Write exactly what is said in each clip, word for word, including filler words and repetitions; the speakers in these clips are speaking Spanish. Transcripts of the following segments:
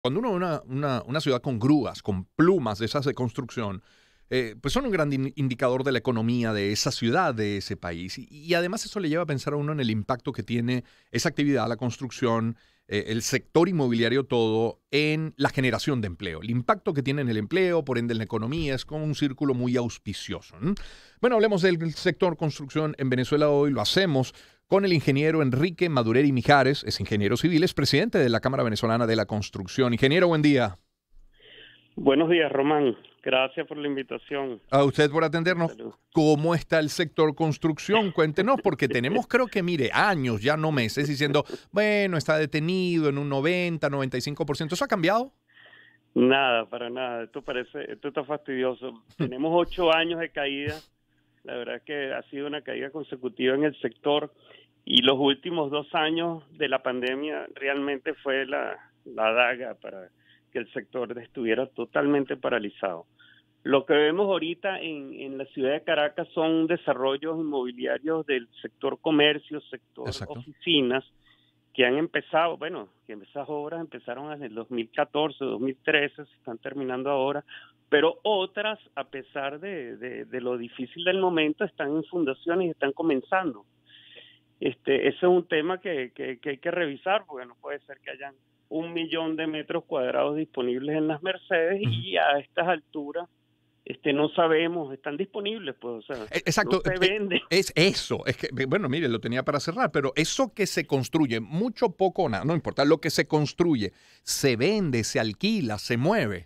Cuando uno ve una, una, una ciudad con grúas, con plumas de esas de construcción, eh, pues son un gran in- indicador de la economía de esa ciudad, de ese país. Y, y además eso le lleva a pensar a uno en el impacto que tiene esa actividad, la construcción, eh, el sector inmobiliario todo, en la generación de empleo. El impacto que tiene en el empleo, por ende en la economía, es como un círculo muy auspicioso. ¿M? Bueno, hablemos del sector construcción en Venezuela hoy, lo hacemos con el ingeniero Enrique Madureri Mijares, es ingeniero civil, es presidente de la Cámara Venezolana de la Construcción. Ingeniero, buen día. Buenos días, Román. Gracias por la invitación. A usted por Te atendernos. saludo. ¿Cómo está el sector construcción? Cuéntenos, porque tenemos, creo que, mire, años, ya no meses, diciendo, bueno, está detenido en un noventa, noventa y cinco por ciento. ¿Eso ha cambiado? Nada, para nada. Esto parece, esto está fastidioso. Tenemos ocho años de caída. La verdad es que ha sido una caída consecutiva en el sector y los últimos dos años de la pandemia realmente fue la, la daga para que el sector estuviera totalmente paralizado. Lo que vemos ahorita en, en la ciudad de Caracas son desarrollos inmobiliarios del sector comercio, sector Exacto. oficinas, que han empezado, bueno, que esas obras empezaron en el dos mil catorce, dos mil trece, se están terminando ahora, pero otras, a pesar de, de, de lo difícil del momento, están en fundaciones y están comenzando. Este, ese es un tema que, que, que hay que revisar, porque no puede ser que hayan un millón de metros cuadrados disponibles en las Mercedes Ujú. y a estas alturas este, no sabemos, están disponibles, pues, o sea, E- no Exacto. se e- venden. Es eso. Es que, bueno, mire, lo tenía para cerrar, pero eso que se construye, mucho, poco o nada, no importa, lo que se construye, se vende, se alquila, se mueve.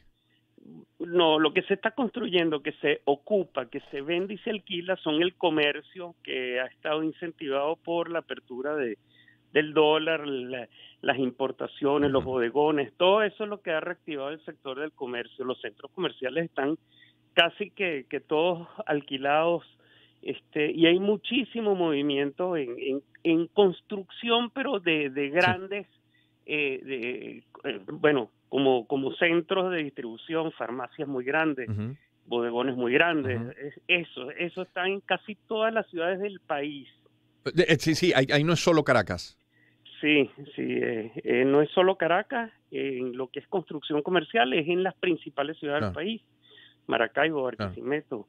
No, lo que se está construyendo, que se ocupa, que se vende y se alquila, son el comercio que ha estado incentivado por la apertura de, del dólar, la- las importaciones, los Ujú. bodegones, todo eso es lo que ha reactivado el sector del comercio. Los centros comerciales están casi que, que todos alquilados, este, y hay muchísimo movimiento en, en, en construcción, pero de, de Sí. grandes, eh, de, eh, bueno, como, como centros de distribución, farmacias muy grandes, Ujú, bodegones muy grandes, ujú. es- eso, eso está en casi todas las ciudades del país. De- eh, Sí, sí, ahí, ahí no es solo Caracas. Sí, sí, eh, eh, no es solo Caracas, eh, en lo que es construcción comercial, es en las principales ciudades del Claro, país, Maracaibo, claro. Barquisimeto,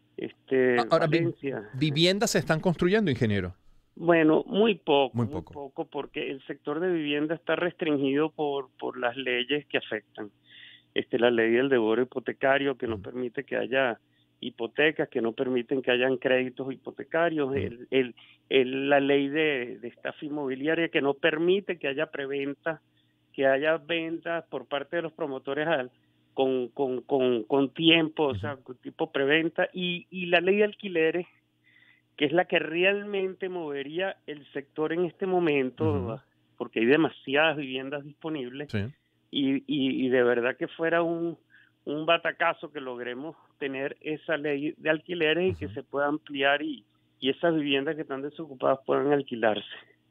A- este, Ahora, vi- Valencia. viviendas se están construyendo, ingeniero. Bueno, muy poco, Muy muy poco. poco, porque el sector de vivienda está restringido por, por las leyes que afectan. Este, la ley del devoro hipotecario que no Ujú, permite que haya hipotecas, que no permiten que hayan créditos hipotecarios, ujú, el, el, el- la ley de, de estafa inmobiliaria que no permite que haya preventa, que haya ventas por parte de los promotores al, con, con, con, con tiempo, o ujú, sea, con tipo preventa, y, y la ley de alquileres que es la que realmente movería el sector en este momento, ujú. porque hay demasiadas viviendas disponibles Sí. y, y, y de verdad que fuera un, un batacazo que logremos tener esa ley de alquileres y que Ujú. se pueda ampliar y, y esas viviendas que están desocupadas puedan alquilarse.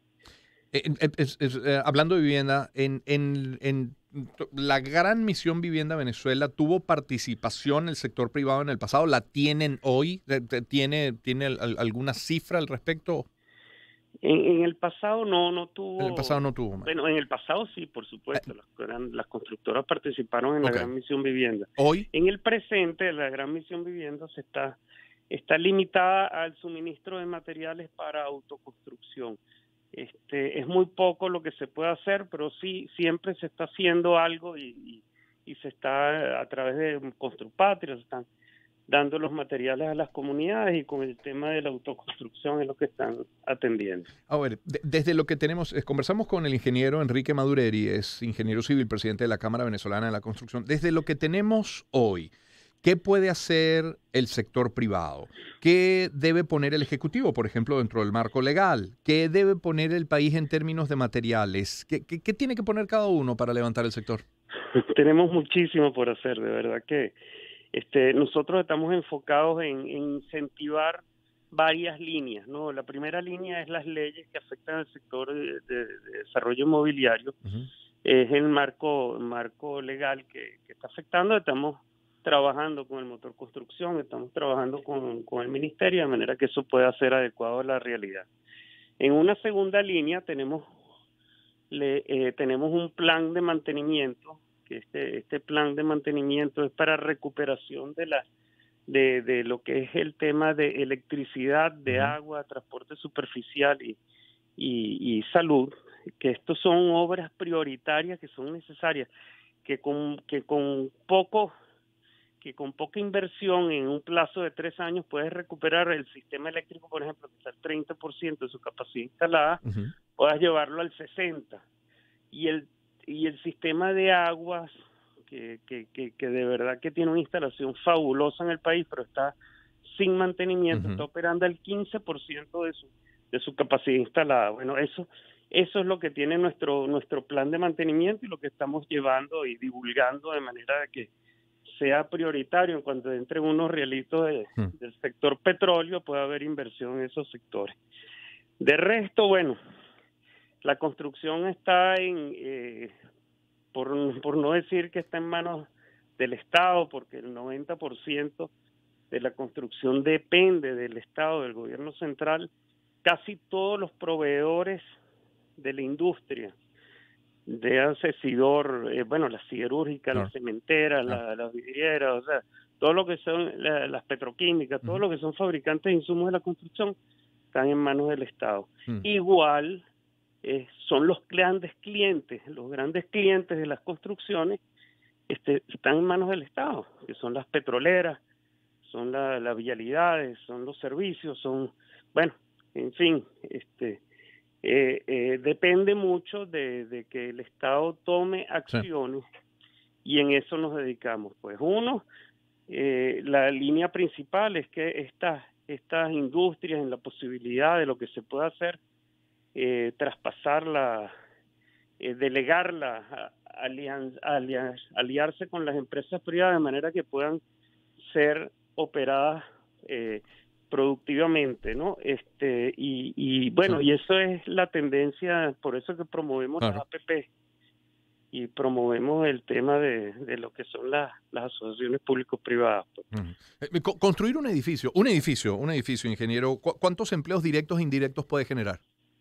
Eh, eh, es- es, eh, hablando de vivienda, en, en, en to- la gran misión Vivienda Venezuela tuvo participación el sector privado en el pasado. ¿La tienen hoy? Eh, te- ¿Tiene, tiene al- al- alguna cifra al respecto? En, en el pasado no, no En el pasado tuvo, no tuvo, man. bueno, en el pasado sí, por Eh, supuesto, las, gran- las constructoras participaron en la ok. Gran Misión Vivienda. Hoy. En el presente, la Gran Misión Vivienda se está, está limitada al suministro de materiales para autoconstrucción. Este, es muy poco lo que se puede hacer, pero sí, siempre se está haciendo algo y, y, y se está a través de Construpatria, se están dando los materiales a las comunidades y con el tema de la autoconstrucción es lo que están atendiendo. A ver, de- desde lo que tenemos, eh, conversamos con el ingeniero Enrique Madureri, es ingeniero civil, presidente de la Cámara Venezolana de la Construcción. Desde lo que tenemos hoy, ¿qué puede hacer el sector privado? ¿Qué debe poner el Ejecutivo, por ejemplo, dentro del marco legal? ¿Qué debe poner el país en términos de materiales? ¿Qué, qué- qué tiene que poner cada uno para levantar el sector? Tenemos muchísimo por hacer, de verdad que este, nosotros estamos enfocados en, en incentivar varias líneas, ¿no? La primera línea es las leyes que afectan al sector de, de- de desarrollo inmobiliario, Ujú. es el marco marco legal que, que está afectando. Estamos trabajando con el motor construcción, estamos trabajando con, con el ministerio de manera que eso pueda ser adecuado a la realidad. En una segunda línea tenemos le, eh, tenemos un plan de mantenimiento que este, este plan de mantenimiento es para recuperación de la de, de lo que es el tema de electricidad, de Uh-huh. agua, transporte superficial y, y, y salud, que estos son obras prioritarias que son necesarias, que con, que con poco que con poca inversión en un plazo de tres años puedes recuperar el sistema eléctrico, por ejemplo, que está al treinta por ciento de su capacidad instalada, Uh-huh. puedas llevarlo al sesenta por ciento. Y el, y el sistema de aguas, que, que, que, que de verdad que tiene una instalación fabulosa en el país, pero está sin mantenimiento, Uh-huh. está operando al quince por ciento de su, de su capacidad instalada. Bueno, eso, eso es lo que tiene nuestro, nuestro plan de mantenimiento y lo que estamos llevando y divulgando de manera de que sea prioritario en cuanto entren unos realitos de, uh-huh. del sector petróleo, pueda haber inversión en esos sectores. De resto, bueno, la construcción está en, eh, por, por no decir que está en manos del Estado, porque el noventa por ciento de la construcción depende del Estado, del gobierno central. Casi todos los proveedores de la industria, de asesidor, eh, bueno, la siderúrgica, Claro. la cementera, Claro. la, las vidrieras, o sea, todo lo que son la, las petroquímicas, todo Uh-huh. lo que son fabricantes de insumos de la construcción, están en manos del Estado. Uh-huh. Igual eh, son los grandes clientes, los grandes clientes de las construcciones este, están en manos del Estado, que son las petroleras, son la- las vialidades, son los servicios, son, bueno, en fin, este Eh, eh, depende mucho de, de que el Estado tome acciones sí. Y en eso nos dedicamos. Pues uno, eh, la línea principal es que estas estas industrias, en la posibilidad de lo que se pueda hacer, eh, traspasarla, eh, delegarla, alian, alian, aliarse con las empresas privadas de manera que puedan ser operadas eh, productivamente, ¿no? Este y, y bueno, sí. Y eso es la tendencia, por eso que promovemos claro. Las A P P y promovemos el tema de, de lo que son las, las asociaciones público-privadas. Uh-huh. Construir un edificio, un edificio, un edificio, ingeniero, ¿cu- ¿cuántos empleos directos e indirectos puede generar?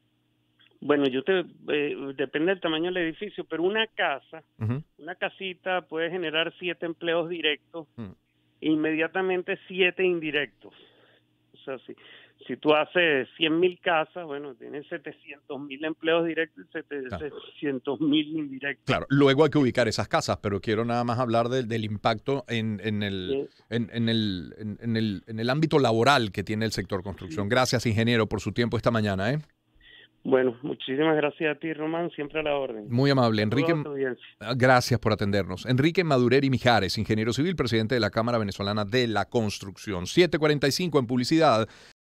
Bueno, yo te eh, depende del tamaño del edificio, pero una casa, uh-huh. una casita puede generar siete empleos directos uh-huh. e inmediatamente siete indirectos. O sea, si, si tú haces cien mil casas, bueno, tienes setecientos mil empleos directos y setecientos mil claro. indirectos. Claro, luego hay que ubicar esas casas, pero quiero nada más hablar del, del impacto en, en, el, sí. en, en, el, en, en, el, en el ámbito laboral que tiene el sector construcción. Sí. Gracias, ingeniero, por su tiempo esta mañana, ¿eh? Bueno, muchísimas gracias a ti, Román, siempre a la orden. Muy amable. Enrique, gracias por atendernos. Enrique Madureri Mijares, ingeniero civil, presidente de la Cámara Venezolana de la Construcción. siete cuarenta y cinco en publicidad.